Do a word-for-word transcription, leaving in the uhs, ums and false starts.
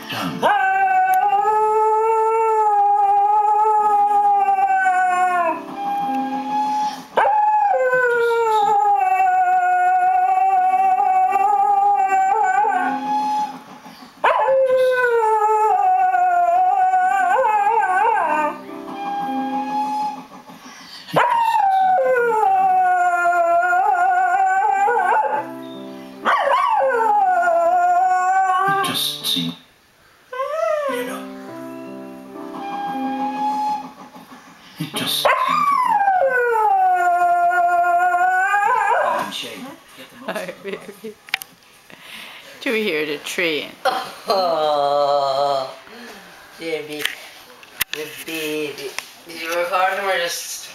Done. Just seem, you know, it just seemed to Hi, baby. Do we hear the train? Oh, baby, the baby. Did you record him or just?